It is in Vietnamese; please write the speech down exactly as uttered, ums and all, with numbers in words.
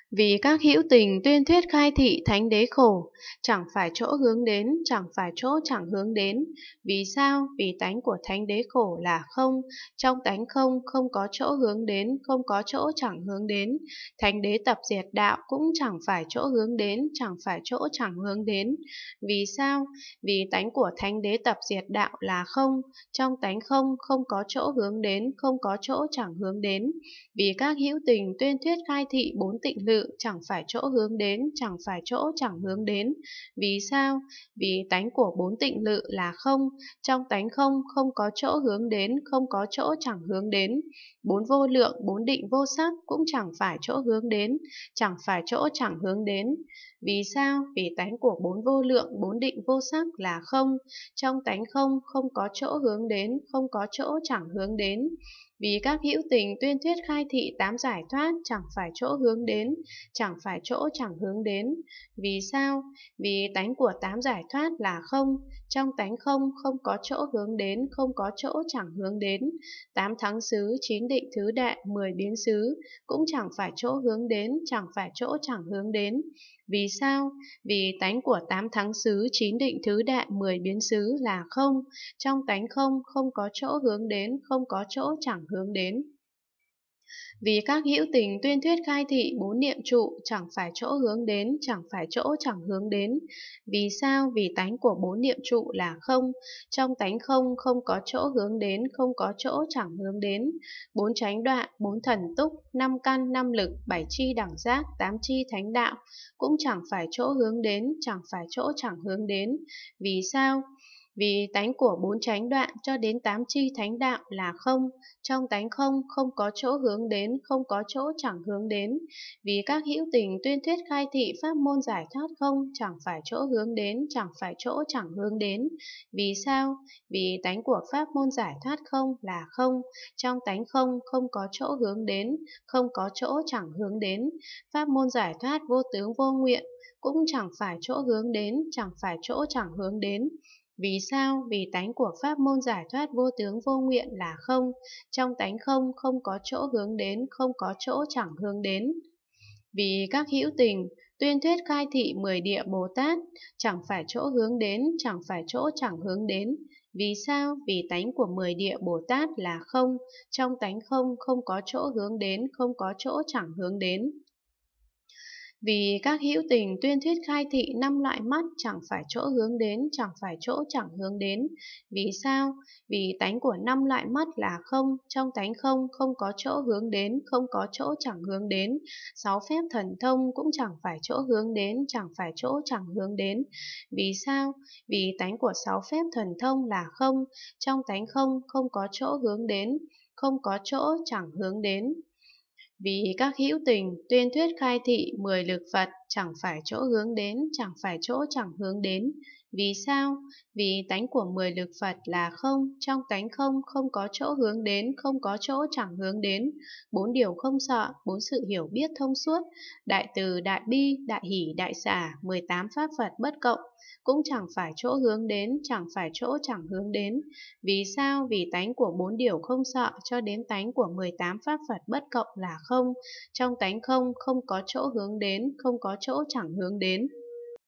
Vì các hữu tình tuyên thuyết khai thị thánh đế khổ, chẳng phải chỗ hướng đến, chẳng phải chỗ chẳng hướng đến. Vì sao? Vì tánh của thánh đế khổ là không, trong tánh không, không có chỗ hướng đến, không có chỗ chẳng hướng đến. Thánh đế tập diệt đạo cũng chẳng phải chỗ hướng đến, chẳng phải chỗ chẳng hướng đến. Vì sao? Vì tánh của thánh đế tập diệt đạo là không, trong tánh không, không có chỗ hướng đến, không có chỗ chẳng hướng đến. Vì các hữu tình tuyên thuyết khai thị bốn tịnh lự chẳng phải chỗ hướng đến, chẳng phải chỗ chẳng hướng đến. Vì sao? Vì tánh của bốn tịnh lự là không, trong tánh không, không có chỗ hướng đến, không có chỗ chẳng hướng đến. Bốn vô lượng, bốn định vô sắc cũng chẳng phải chỗ hướng đến, chẳng phải chỗ chẳng hướng đến. Vì sao? Vì tánh của bốn vô lượng, bốn định vô sắc là không, trong tánh không, không có chỗ hướng đến, không có chỗ chẳng hướng đến. Vì các hữu tình tuyên thuyết khai thị tám giải thoát chẳng phải chỗ hướng đến, chẳng phải chỗ chẳng hướng đến. Vì sao? Vì tánh của tám giải thoát là không, trong tánh không, không có chỗ hướng đến, không có chỗ chẳng hướng đến. Tám thắng xứ, chín định thứ đệ, mười biến xứ cũng chẳng phải chỗ hướng đến, chẳng phải chỗ chẳng hướng đến. Vì sao? Vì tánh của tám thắng xứ, chín định thứ đệ, mười biến xứ là không, trong tánh không, không có chỗ hướng đến, không có chỗ chẳng hướng đến. Vì các hữu tình tuyên thuyết khai thị bốn niệm trụ chẳng phải chỗ hướng đến, chẳng phải chỗ chẳng hướng đến. Vì sao? Vì tánh của bốn niệm trụ là không, trong tánh không, không có chỗ hướng đến, không có chỗ chẳng hướng đến. Bốn chánh đoạn, bốn thần túc, năm căn, năm lực, bảy chi đẳng giác, tám chi thánh đạo cũng chẳng phải chỗ hướng đến, chẳng phải chỗ chẳng hướng đến. Vì sao? Vì tánh của bốn chánh đoạn cho đến tám chi thánh đạo là không, trong tánh không, không có chỗ hướng đến, không có chỗ chẳng hướng đến. Vì các hữu tình tuyên thuyết khai thị pháp môn giải thoát không, chẳng phải chỗ hướng đến, chẳng phải chỗ chẳng hướng đến. Vì sao? Vì tánh của pháp môn giải thoát không là không, trong tánh không, không có chỗ hướng đến, không có chỗ chẳng hướng đến. Pháp môn giải thoát vô tướng vô nguyện cũng chẳng phải chỗ hướng đến, chẳng phải chỗ chẳng hướng đến. Vì sao? Vì tánh của pháp môn giải thoát vô tướng vô nguyện là không, trong tánh không, không có chỗ hướng đến, không có chỗ chẳng hướng đến. Vì các hữu tình tuyên thuyết khai thị mười địa Bồ Tát chẳng phải chỗ hướng đến, chẳng phải chỗ chẳng hướng đến. Vì sao? Vì tánh của mười địa Bồ Tát là không, trong tánh không, không có chỗ hướng đến, không có chỗ chẳng hướng đến. Vì các hữu tình tuyên thuyết khai thị năm loại mắt chẳng phải chỗ hướng đến, chẳng phải chỗ chẳng hướng đến. Vì sao? Vì tánh của năm loại mắt là không, trong tánh không, không có chỗ hướng đến, không có chỗ chẳng hướng đến. Sáu phép thần thông cũng chẳng phải chỗ hướng đến, chẳng phải chỗ chẳng hướng đến. Vì sao? Vì tánh của sáu phép thần thông là không, trong tánh không, không có chỗ hướng đến, không có chỗ chẳng hướng đến. Vì các hữu tình tuyên thuyết khai thị mười lực Phật chẳng phải chỗ hướng đến, chẳng phải chỗ chẳng hướng đến. Vì sao? Vì tánh của mười lực Phật là không, trong tánh không, không có chỗ hướng đến, không có chỗ chẳng hướng đến. Bốn điều không sợ, bốn sự hiểu biết thông suốt, đại từ, đại bi, đại hỷ, đại xả, mười tám pháp Phật bất cộng cũng chẳng phải chỗ hướng đến, chẳng phải chỗ chẳng hướng đến. Vì sao? Vì tánh của bốn điều không sợ cho đến tánh của mười tám pháp Phật bất cộng là không, trong tánh không, không có chỗ hướng đến, không có chỗ chẳng hướng đến.